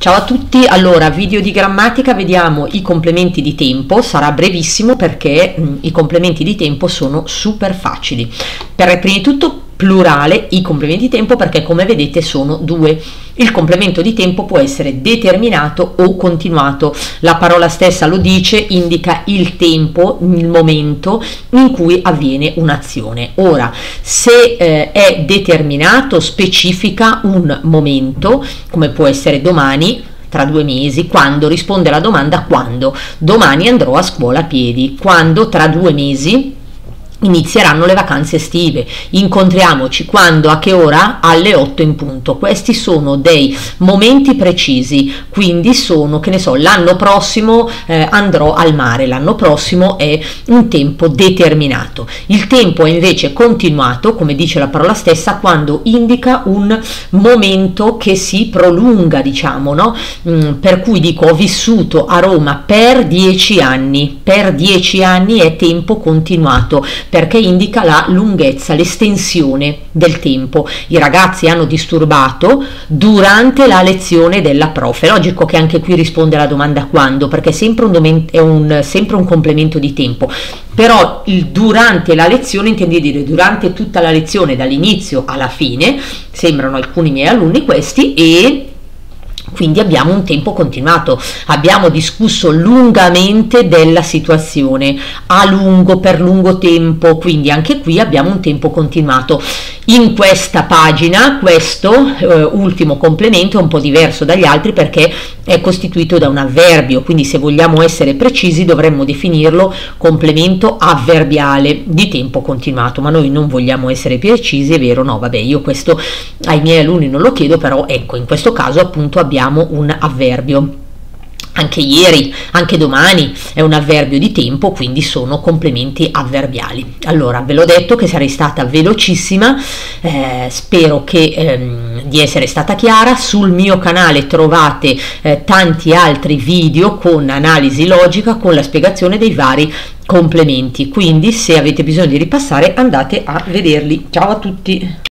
Ciao a tutti, allora video di grammatica, vediamo i complementi di tempo, sarà brevissimo perché i complementi di tempo sono super facili. Per prima di tutto plurale i complementi di tempo perché come vedete sono due. Il complemento di tempo può essere determinato o continuato, la parola stessa lo dice, indica il tempo, il momento in cui avviene un'azione. Ora, se è determinato specifica un momento, come può essere domani, tra 2 mesi, quando risponde alla domanda quando, domani andrò a scuola a piedi, quando tra 2 mesi inizieranno le vacanze estive, incontriamoci quando, a che ora, alle 8 in punto. Questi sono dei momenti precisi, quindi sono, che ne so, l'anno prossimo andrò al mare, l'anno prossimo è un tempo determinato. Il tempo è invece continuato, come dice la parola stessa, quando indica un momento che si prolunga, diciamo, no? Per cui dico ho vissuto a Roma per 10 anni, per 10 anni è tempo continuato, perché indica la lunghezza, l'estensione del tempo. I ragazzi hanno disturbato durante la lezione della prof. È logico che anche qui risponde alla domanda quando, perché è sempre sempre un complemento di tempo. Però il durante la lezione intende dire durante tutta la lezione, dall'inizio alla fine, sembrano alcuni miei alunni questi, e quindi abbiamo un tempo continuato, abbiamo discusso lungamente della situazione, a lungo, per lungo tempo, quindi anche qui abbiamo un tempo continuato. In questa pagina questo ultimo complemento è un po' diverso dagli altri perché è costituito da un avverbio, quindi se vogliamo essere precisi dovremmo definirlo complemento avverbiale di tempo continuato, ma noi non vogliamo essere precisi, è vero? No, vabbè, io questo ai miei alunni non lo chiedo, però ecco, in questo caso appunto abbiamo un avverbio. Anche ieri, anche domani è un avverbio di tempo, quindi sono complementi avverbiali. Allora, ve l'ho detto che sarei stata velocissima, spero di essere stata chiara. Sul mio canale trovate tanti altri video con analisi logica, con la spiegazione dei vari complementi, quindi se avete bisogno di ripassare andate a vederli. Ciao a tutti!